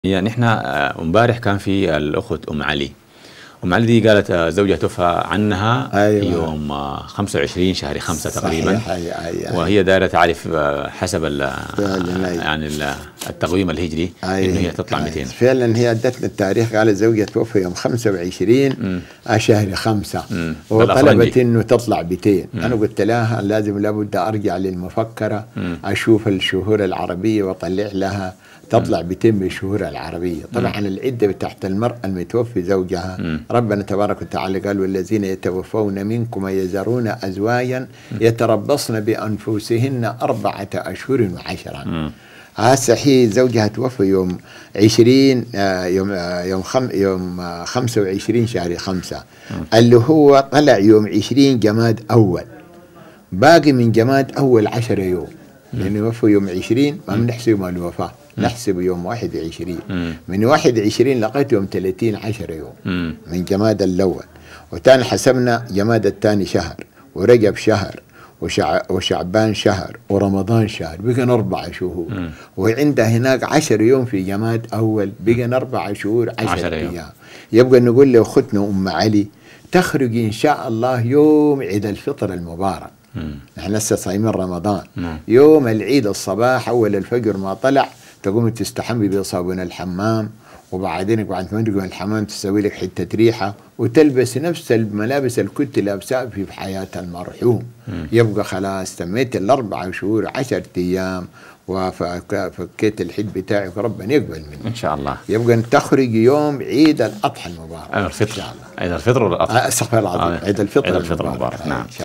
يعني نحن امبارح كان في الأخت أم علي. أم علي دي قالت زوجها توفى عنها. أيوة. يوم 25 شهر 5 تقريبا. صحيح. أيوة. وهي دايرة تعرف حسب يعني التقويم الهجري انه هي تطلع 200. فعلا هي ادتنا التاريخ، قالت زوجها توفى يوم 25 شهر 5 وطلبت انه تطلع 200. انا قلت لها لابد ارجع للمفكرة اشوف الشهور العربية واطلع لها تطلع 200 بالشهور العربية. طبعا العدة بتاعت المرأة المتوفي زوجها ربنا تبارك وتعالى قال: والذين يتوفون منكم ويذرون أزواجا يتربصن بأنفسهن 4 أشهر و10. هسه هي زوجها توفى يوم 25 شهر 5 اللي هو طلع يوم 20 جماد أول، باقي من جماد أول 10 يوم، لأنه يوفى يوم 20 ما بنحسب يوم الوفاة، نحسب يوم 21. من 21 لقيت يوم 30 10 يوم من جماد الأول، وتاني حسبنا جماد الثاني شهر، ورجب شهر، وشعبان شهر، ورمضان شهر، بقى 4 شهور. وعندها هناك 10 يوم في جماد أول، بقى 4 شهور 10 أيام. يبقى نقول لأختنا أم علي تخرج إن شاء الله يوم عيد الفطر المبارك. نحن لسه صايمين رمضان. يوم العيد الصباح أول الفجر ما طلع تقوم تستحمي بصابون الحمام، وبعدين بعد ما تقوم الحمام تسوي لك حتة ريحة وتلبس نفس الملابس اللي كنت لابسها في حياة المرحوم. يبقى خلاص تميت 4 شهور 10 أيام وفكيت الحد بتاعك، ربنا يقبل منك ان شاء الله. يبقى تخرج يوم عيد الأضحى المبارك. عيد الفطر. عيد الفطر ولا الأضحى؟ استغفر الله العظيم. عيد الفطر المبارك. نعم.